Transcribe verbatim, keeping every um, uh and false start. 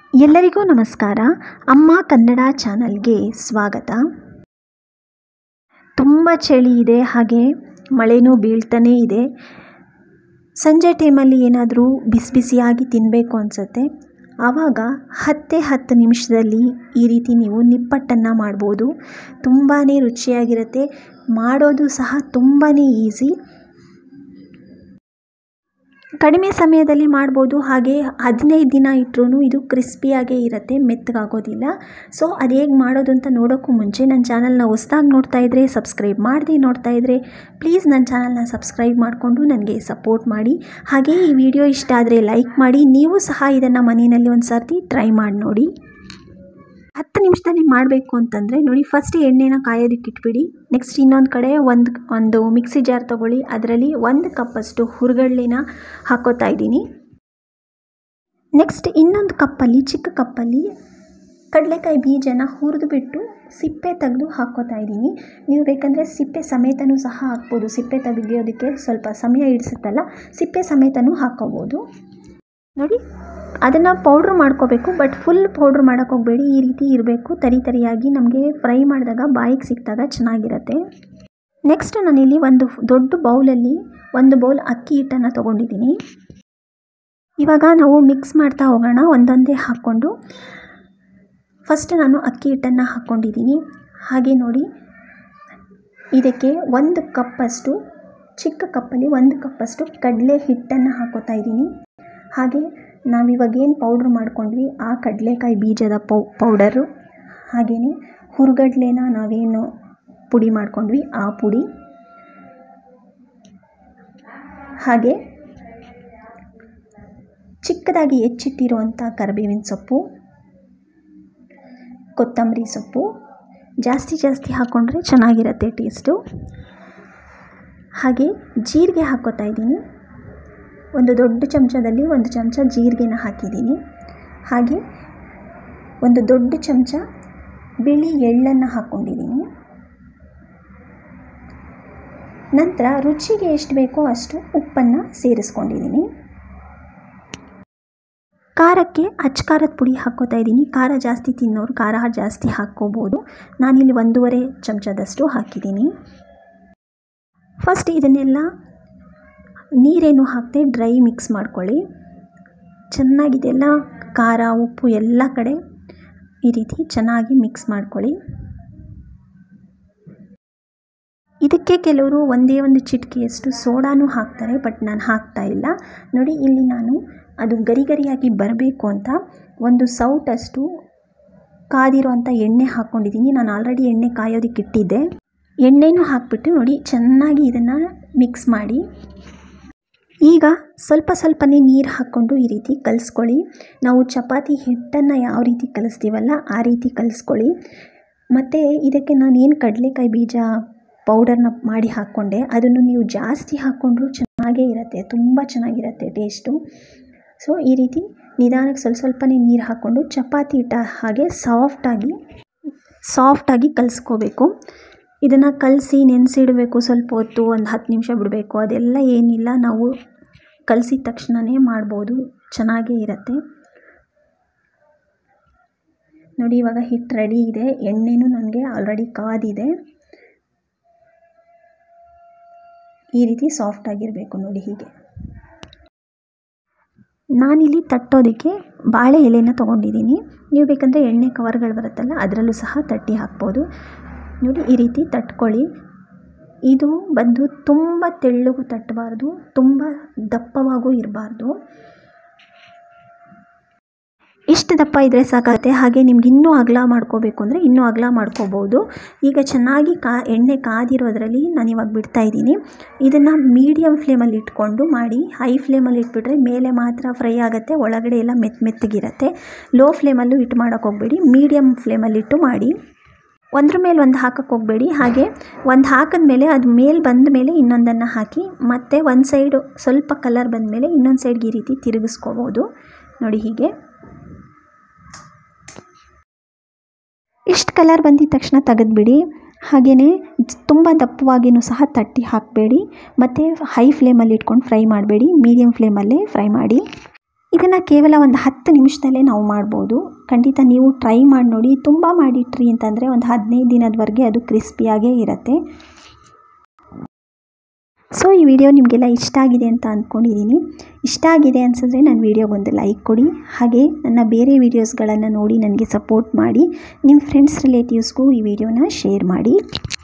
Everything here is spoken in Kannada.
ಎಲ್ಲರಿಗೂ ನಮಸ್ಕಾರ. ಅಮ್ಮ ಕನ್ನಡ ಚಾನಲ್ಗೆ ಸ್ವಾಗತ. ತುಂಬ ಚಳಿ ಇದೆ, ಹಾಗೆ ಮಳೆನೂ ಬೀಳ್ತಾನೇ ಇದೆ. ಸಂಜೆ ಟೈಮಲ್ಲಿ ಏನಾದರೂ ಬಿಸಿ ಬಿಸಿಯಾಗಿ ತಿನ್ನಬೇಕು ಅನಿಸುತ್ತೆ. ಆವಾಗ ಹತ್ತೇ ಹತ್ತು ನಿಮಿಷದಲ್ಲಿ ಈ ರೀತಿ ನೀವು ನಿಪ್ಪಟ್ಟನ್ನು ಮಾಡ್ಬೋದು. ತುಂಬಾ ರುಚಿಯಾಗಿರುತ್ತೆ, ಮಾಡೋದು ಸಹ ತುಂಬಾ ಈಸಿ. ಕಡಿಮೆ ಸಮಯದಲ್ಲಿ ಮಾಡ್ಬೋದು, ಹಾಗೆ ಹದಿನೈದು ದಿನ ಇಟ್ಟರೂ ಇದು ಕ್ರಿಸ್ಪಿಯಾಗೇ ಇರುತ್ತೆ, ಮೆತ್ತಗಾಗೋದಿಲ್ಲ. ಸೊ ಅದು ಹೇಗೆ ಮಾಡೋದು ಅಂತ ನೋಡೋಕ್ಕೂ ಮುಂಚೆ ನನ್ನ ಚಾನಲ್ನ ಹೊಸ್ದಾಗಿ ನೋಡ್ತಾ ಇದ್ದರೆ, ಸಬ್ಸ್ಕ್ರೈಬ್ ಮಾಡದೆ ನೋಡ್ತಾ ಇದ್ದರೆ ಪ್ಲೀಸ್ ನನ್ನ ಚಾನಲ್ನ ಸಬ್ಸ್ಕ್ರೈಬ್ ಮಾಡಿಕೊಂಡು ನನಗೆ ಸಪೋರ್ಟ್ ಮಾಡಿ. ಹಾಗೆ ಈ ವಿಡಿಯೋ ಇಷ್ಟ ಆದರೆ ಲೈಕ್ ಮಾಡಿ. ನೀವು ಸಹ ಇದನ್ನು ಮನೆಯಲ್ಲಿ ಒಂದು ಸರ್ತಿ ಟ್ರೈ ಮಾಡಿ ನೋಡಿ. ಹತ್ತು ನಿಮಿಷದಲ್ಲಿ ಮಾಡಬೇಕು ಅಂತಂದರೆ ನೋಡಿ, ಫಸ್ಟ್ ಎಣ್ಣೆನ ಕಾಯೋದಕ್ಕೆ ಇಟ್ಬಿಡಿ. ನೆಕ್ಸ್ಟ್ ಇನ್ನೊಂದು ಕಡೆ ಒಂದು ಒಂದು ಮಿಕ್ಸಿ ಜಾರ್ ತೊಗೊಳ್ಳಿ. ಅದರಲ್ಲಿ ಒಂದು ಕಪ್ಪಷ್ಟು ಹುರುಗಡ್ಲೆನ ಹಾಕೋತಾ ಇದ್ದೀನಿ. ನೆಕ್ಸ್ಟ್ ಇನ್ನೊಂದು ಕಪ್ಪಲ್ಲಿ, ಚಿಕ್ಕ ಕಪ್ಪಲ್ಲಿ ಕಡಲೆಕಾಯಿ ಬೀಜನ ಹುರಿದು ಬಿಟ್ಟು ಸಿಪ್ಪೆ ತೆಗೆದು ಹಾಕ್ಕೋತಾ ಇದ್ದೀನಿ. ನೀವು ಬೇಕಂದರೆ ಸಿಪ್ಪೆ ಸಮೇತನೂ ಸಹ ಹಾಕ್ಬೋದು. ಸಿಪ್ಪೆ ತೆಗೆಯೋದಕ್ಕೆ ಸ್ವಲ್ಪ ಸಮಯ ಹಿಡಿಸುತ್ತಲ್ಲ, ಸಿಪ್ಪೆ ಸಮೇತನೂ ಹಾಕ್ಕೋಬೋದು. ನೋಡಿ, ಅದನ್ನು ಪೌಡ್ರ್ ಮಾಡ್ಕೋಬೇಕು, ಬಟ್ ಫುಲ್ ಪೌಡ್ರ್ ಮಾಡೋಕ್ಕೆ ಹೋಗಬೇಡಿ. ಈ ರೀತಿ ಇರಬೇಕು, ತರಿ ತರಿಯಾಗಿ ನಮಗೆ ಫ್ರೈ ಮಾಡಿದಾಗ ಬಾಯಿಗೆ ಸಿಕ್ಕಿದಾಗ ಚೆನ್ನಾಗಿರುತ್ತೆ. ನೆಕ್ಸ್ಟ್ ನಾನಿಲ್ಲಿ ಒಂದು ದೊಡ್ಡ ಬೌಲಲ್ಲಿ ಒಂದು ಬೌಲ್ ಅಕ್ಕಿ ಹಿಟ್ಟನ್ನು ತೊಗೊಂಡಿದ್ದೀನಿ. ಇವಾಗ ನಾವು ಮಿಕ್ಸ್ ಮಾಡ್ತಾ ಹೋಗೋಣ, ಒಂದೊಂದೇ ಹಾಕ್ಕೊಂಡು. ಫಸ್ಟ್ ನಾನು ಅಕ್ಕಿ ಹಿಟ್ಟನ್ನು ಹಾಕ್ಕೊಂಡಿದ್ದೀನಿ. ಹಾಗೆ ನೋಡಿ, ಇದಕ್ಕೆ ಒಂದು ಕಪ್ಪಷ್ಟು, ಚಿಕ್ಕ ಕಪ್ಪಲ್ಲಿ ಒಂದು ಕಪ್ಪಷ್ಟು ಕಡಲೆ ಹಿಟ್ಟನ್ನು ಹಾಕೋತಾ ಇದ್ದೀನಿ. ಹಾಗೆ ನಾವಿವಾಗೇನು ಪೌಡ್ರ್ ಮಾಡ್ಕೊಂಡ್ವಿ ಆ ಕಡಲೆಕಾಯಿ ಬೀಜದ ಪೌ ಪೌಡರು ಹಾಗೆಯೇ ಹುರುಗಡ್ಲೆನ ನಾವೇನು ಪುಡಿ ಮಾಡ್ಕೊಂಡ್ವಿ ಆ ಪುಡಿ, ಹಾಗೆ ಚಿಕ್ಕದಾಗಿ ಹೆಚ್ಚಿಟ್ಟಿರುವಂಥ ಕರಿಬೇವಿನ ಸೊಪ್ಪು, ಕೊತ್ತಂಬರಿ ಸೊಪ್ಪು ಜಾಸ್ತಿ ಜಾಸ್ತಿ ಹಾಕ್ಕೊಂಡ್ರೆ ಚೆನ್ನಾಗಿರುತ್ತೆ ಟೇಸ್ಟು. ಹಾಗೆ ಜೀರಿಗೆ ಹಾಕ್ಕೋತಾ ಇದ್ದೀನಿ. ಒಂದು ದೊಡ್ಡ ಚಮಚದಲ್ಲಿ ಒಂದು ಚಮಚ ಜೀರಿಗೆನ ಹಾಕಿದ್ದೀನಿ. ಹಾಗೆ ಒಂದು ದೊಡ್ಡ ಚಮಚ ಬಿಳಿ ಎಳ್ಳನ್ನು ಹಾಕ್ಕೊಂಡಿದ್ದೀನಿ. ನಂತರ ರುಚಿಗೆ ಎಷ್ಟು ಬೇಕೋ ಅಷ್ಟು ಉಪ್ಪನ್ನು ಸೇರಿಸ್ಕೊಂಡಿದ್ದೀನಿ. ಖಾರಕ್ಕೆ ಅಚ್ಚ ಖಾರದ ಪುಡಿ ಹಾಕ್ಕೋತಾ ಇದ್ದೀನಿ. ಖಾರ ಜಾಸ್ತಿ ತಿನ್ನೋರು ಖಾರ ಜಾಸ್ತಿ ಹಾಕ್ಕೋಬೋದು. ನಾನಿಲ್ಲಿ ಒಂದೂವರೆ ಚಮಚದಷ್ಟು ಹಾಕಿದ್ದೀನಿ. ಫಸ್ಟ್ ಇದನ್ನೆಲ್ಲ ನೀರೇನು ಹಾಕದೆ ಡ್ರೈ ಮಿಕ್ಸ್ ಮಾಡ್ಕೊಳ್ಳಿ. ಚೆನ್ನಾಗಿದೆಲ್ಲ ಖಾರ ಉಪ್ಪು ಎಲ್ಲ ಕಡೆ ಈ ರೀತಿ ಚೆನ್ನಾಗಿ ಮಿಕ್ಸ್ ಮಾಡ್ಕೊಳ್ಳಿ. ಇದಕ್ಕೆ ಕೆಲವರು ಒಂದೇ ಒಂದು ಚಿಟಿಕೆಯಷ್ಟು ಸೋಡಾನು ಹಾಕ್ತಾರೆ, ಬಟ್ ನಾನು ಹಾಕ್ತಾ ಇಲ್ಲ. ನೋಡಿ, ಇಲ್ಲಿ ನಾನು ಅದು ಗರಿ ಗರಿಯಾಗಿ ಬರಬೇಕು ಅಂತ ಒಂದು ಸೌಟಷ್ಟು ಕಾದಿರೋಂಥ ಎಣ್ಣೆ ಹಾಕ್ಕೊಂಡಿದ್ದೀನಿ. ನಾನು ಆಲ್ರೆಡಿ ಎಣ್ಣೆ ಕಾಯೋದಕ್ಕೆ ಇಟ್ಟಿದ್ದೆ. ಎಣ್ಣೆನೂ ಹಾಕ್ಬಿಟ್ಟು ನೋಡಿ, ಚೆನ್ನಾಗಿ ಇದನ್ನು ಮಿಕ್ಸ್ ಮಾಡಿ. ಈಗ ಸ್ವಲ್ಪ ಸ್ವಲ್ಪನೇ ನೀರು ಹಾಕ್ಕೊಂಡು ಈ ರೀತಿ ಕಲಿಸ್ಕೊಳ್ಳಿ. ನಾವು ಚಪಾತಿ ಹಿಟ್ಟನ್ನು ಯಾವ ರೀತಿ ಕಲಿಸ್ತೀವಲ್ಲ ಆ ರೀತಿ ಕಲಿಸ್ಕೊಳ್ಳಿ. ಮತ್ತು ಇದಕ್ಕೆ ನಾನೇನು ಕಡಲೆಕಾಯಿ ಬೀಜ ಪೌಡರ್ನ ಮಾಡಿ ಹಾಕ್ಕೊಂಡೆ, ಅದನ್ನು ನೀವು ಜಾಸ್ತಿ ಹಾಕ್ಕೊಂಡ್ರೂ ಚೆನ್ನಾಗೇ ಇರುತ್ತೆ, ತುಂಬ ಚೆನ್ನಾಗಿರುತ್ತೆ ಟೇಸ್ಟು. ಸೊ ಈ ರೀತಿ ನಿಧಾನಕ್ಕೆ ಸ್ವಲ್ಪ ಸ್ವಲ್ಪನೇ ನೀರು ಹಾಕ್ಕೊಂಡು ಚಪಾತಿ ಹಿಟ್ಟ ಹಾಗೆ ಸಾಫ್ಟಾಗಿ ಸಾಫ್ಟಾಗಿ ಕಲಿಸ್ಕೋಬೇಕು. ಇದನ್ನು ಕಲಸಿ ನೆನೆಸಿಡಬೇಕು ಸ್ವಲ್ಪ ಹೊತ್ತು, ಒಂದು ಹತ್ತು ನಿಮಿಷ ಬಿಡಬೇಕು. ಅದೆಲ್ಲ ಏನಿಲ್ಲ, ನಾವು ಕಲಸಿದ ತಕ್ಷಣವೇ ಮಾಡ್ಬೋದು, ಚೆನ್ನಾಗೇ ಇರುತ್ತೆ. ನೋಡಿ, ಇವಾಗ ಹಿಟ್ಟು ರೆಡಿ ಇದೆ. ಎಣ್ಣೆನೂ ನನಗೆ ಆಲ್ರೆಡಿ ಕಾದಿದೆ. ಈ ರೀತಿ ಸಾಫ್ಟಾಗಿರಬೇಕು ನೋಡಿ. ಹೀಗೆ ನಾನಿಲ್ಲಿ ತಟ್ಟೋದಕ್ಕೆ ಬಾಳೆ ಎಲೆನ ತೊಗೊಂಡಿದ್ದೀನಿ. ನೀವು ಬೇಕಂದರೆ ಎಣ್ಣೆ ಕವರ್ಗಳು ಬರುತ್ತಲ್ಲ ಅದರಲ್ಲೂ ಸಹ ತಟ್ಟಿ ಹಾಕ್ಬೋದು. ನೋಡಿ, ಈ ರೀತಿ ತಟ್ಕೊಳ್ಳಿ. ಇದು ಬಂದು ತುಂಬ ತೆಳ್ಳಗೂ ತಟ್ಟಬಾರ್ದು, ತುಂಬ ದಪ್ಪವಾಗೂ ಇರಬಾರ್ದು. ಇಷ್ಟು ದಪ್ಪ ಇದ್ದರೆ ಸಾಕಾಗುತ್ತೆ. ಹಾಗೆ ನಿಮ್ಗೆ ಇನ್ನೂ ಅಗಲ ಮಾಡ್ಕೋಬೇಕು ಅಂದರೆ ಇನ್ನೂ ಅಗಲ ಮಾಡ್ಕೋಬೋದು. ಈಗ ಚೆನ್ನಾಗಿ ಕಾ ಎಣ್ಣೆ ಕಾದಿರೋದ್ರಲ್ಲಿ ನಾನು ಇವಾಗ ಬಿಡ್ತಾಯಿದ್ದೀನಿ. ಇದನ್ನು ಮೀಡಿಯಮ್ ಫ್ಲೇಮಲ್ಲಿ ಇಟ್ಕೊಂಡು ಮಾಡಿ. ಹೈ ಫ್ಲೇಮಲ್ಲಿ ಇಟ್ಬಿಟ್ರೆ ಮೇಲೆ ಮಾತ್ರ ಫ್ರೈ ಆಗುತ್ತೆ, ಒಳಗಡೆ ಎಲ್ಲ ಮೆತ್ತ ಮೆತ್ತಗಿರುತ್ತೆ. ಲೋ ಫ್ಲೇಮಲ್ಲೂ ಇಟ್ಟು ಮಾಡೋಕ್ಕೆ ಹೋಗಬೇಡಿ, ಮೀಡಿಯಮ್ ಫ್ಲೇಮಲ್ಲಿಟ್ಟು ಮಾಡಿ. ಒಂದ್ರ ಮೇಲೆ ಒಂದು ಹಾಕಕ್ಕೆ ಹೋಗಬೇಡಿ. ಹಾಗೆ ಒಂದು ಹಾಕಿದ್ಮೇಲೆ ಅದು ಮೇಲೆ ಬಂದ ಮೇಲೆ ಇನ್ನೊಂದನ್ನು ಹಾಕಿ, ಮತ್ತು ಒಂದು ಸೈಡು ಸ್ವಲ್ಪ ಕಲರ್ ಬಂದ ಮೇಲೆ ಇನ್ನೊಂದು ಸೈಡ್ಗೆ ಈ ರೀತಿ ತಿರುಗಿಸ್ಕೋಬೋದು. ನೋಡಿ, ಹೀಗೆ ಇಷ್ಟು ಕಲರ್ ಬಂದಿದ ತಕ್ಷಣ ತೆಗೆದುಬಿಡಿ. ಹಾಗೆಯೇ ತುಂಬ ದಪ್ಪವಾಗಿಯೂ ಸಹ ತಟ್ಟಿ ಹಾಕಬೇಡಿ, ಮತ್ತು ಹೈ ಫ್ಲೇಮಲ್ಲಿ ಇಟ್ಕೊಂಡು ಫ್ರೈ ಮಾಡಬೇಡಿ, ಮೀಡಿಯಮ್ ಫ್ಲೇಮಲ್ಲೇ ಫ್ರೈ ಮಾಡಿ. ಇದನ್ನು ಕೇವಲ ಒಂದು ಹತ್ತು ನಿಮಿಷದಲ್ಲೇ ನಾವು ಮಾಡ್ಬೋದು. ಖಂಡಿತ ನೀವು ಟ್ರೈ ಮಾಡಿ ನೋಡಿ. ತುಂಬ ಮಾಡಿಟ್ರಿ ಅಂತಂದರೆ ಒಂದು ಹದಿನೈದು ದಿನದವರೆಗೆ ಅದು ಕ್ರಿಸ್ಪಿಯಾಗೇ ಇರುತ್ತೆ. ಸೊ ಈ ವಿಡಿಯೋ ನಿಮಗೆಲ್ಲ ಇಷ್ಟ ಆಗಿದೆ ಅಂತ ಅಂದ್ಕೊಂಡಿದ್ದೀನಿ. ಇಷ್ಟ ಆಗಿದೆ ಅನಿಸಿದ್ರೆ ನನ್ನ ವಿಡಿಯೋಗೊಂದು ಲೈಕ್ ಕೊಡಿ. ಹಾಗೆ ನನ್ನ ಬೇರೆ ವೀಡಿಯೋಸ್ಗಳನ್ನು ನೋಡಿ ನನಗೆ ಸಪೋರ್ಟ್ ಮಾಡಿ. ನಿಮ್ಮ ಫ್ರೆಂಡ್ಸ್ ರಿಲೇಟಿವ್ಸ್ಗೂ ಈ ವಿಡಿಯೋನ ಶೇರ್ ಮಾಡಿ.